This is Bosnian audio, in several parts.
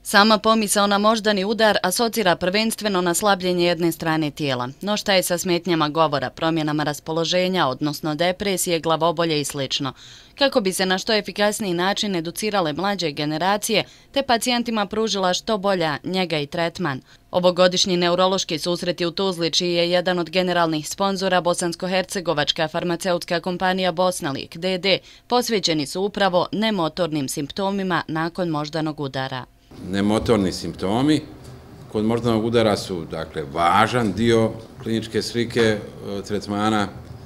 Sama pomisao na moždani udar asocira prvenstveno na slabljenje jedne strane tijela. No šta je sa smetnjama govora, promjenama raspoloženja, odnosno depresije, glavobolje i sl. Kako bi se na što efikasniji način educirale mlađe generacije, te pacijentima pružila što bolja njega i tretman. Ovogodišnji neurološki susreti u Tuzli, čiji je jedan od generalnih sponzora bosansko-hercegovačka farmaceutska kompanija Bosnalik d.d., posvećeni su upravo nemotornim simptomima nakon moždanog udara. Nemotorni simptomi kod moždanog udara su važan dio kliničke slike tretmana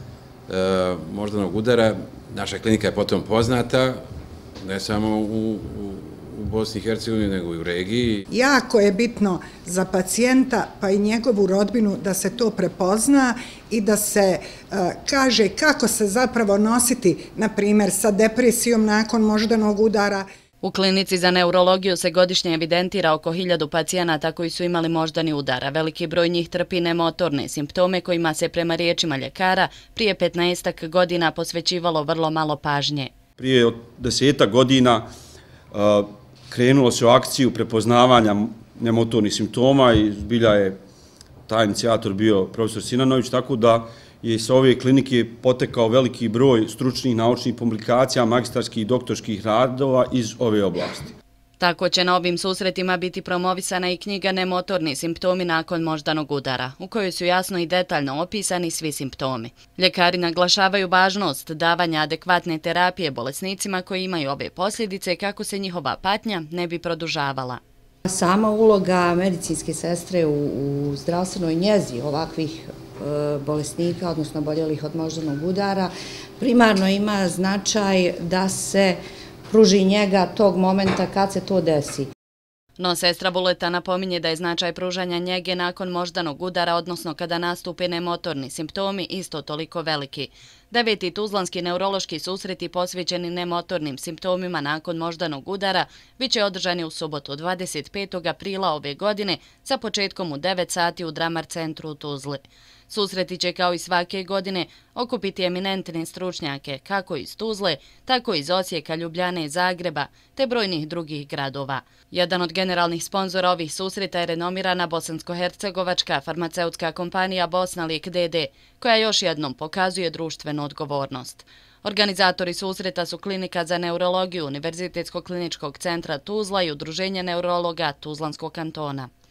moždanog udara. Naša klinika je potom poznata, ne samo u Bosni i Hercegovini, nego i u regiji. Jako je bitno za pacijenta pa i njegovu rodbinu da se to prepozna i da se kaže kako se zapravo nositi, na primjer, sa depresijom nakon moždanog udara. U klinici za neurologiju se godišnje evidentira oko 1000 pacijenata koji su imali moždani udar, a veliki broj njih trpi nemotorne simptome kojima se prema riječima ljekara prije 15 godina posvećivalo vrlo malo pažnje. Prije 10 godina krenulo se u akciju prepoznavanja nemotornih simptoma i zbilja je taj inicijator bio profesor Sinanović, tako da je sa ove klinike potekao veliki broj stručnih naučnih publikacija, magistarskih i doktorskih radova iz ove oblasti. Tako će na ovim susretima biti promovisana i knjiga Nemotorni simptomi nakon moždanog udara, u kojoj su jasno i detaljno opisani svi simptomi. Ljekari naglašavaju važnost davanja adekvatne terapije bolesnicima koji imaju ove posljedice kako se njihova patnja ne bi produžavala. Sama uloga medicinske sestre u zdravstvenoj njezi ovakvih bolesnika, odnosno oboljelih od moždanog udara, primarno ima značaj da se pruži njega tog momenta kad se to desi. No sestra Vuleta napominje da je značaj pružanja njege nakon moždanog udara, odnosno kada nastupe nemotorni simptomi, isto toliko veliki. 9. Tuzlanski neurološki susreti posvećeni nemotornim simptomima nakon moždanog udara biće održani u subotu 25. aprila ove godine sa početkom u 9 sati u Dramar centru u Tuzli. Susreti će kao i svake godine okupiti eminentne stručnjake kako iz Tuzle, tako iz Osijeka, Ljubljane i Zagreba, te brojnih drugih gradova. Jedan od generalnih sponzora ovih susreta je renomirana bosansko-hercegovačka farmaceutska kompanija Bosnalik d.d., koja još jednom pokazuje društvenu odgovornost. Organizatori susreta su Klinika za neurologiju Univerzitetskog kliničkog centra Tuzla i Udruženje neurologa Tuzlanskog kantona.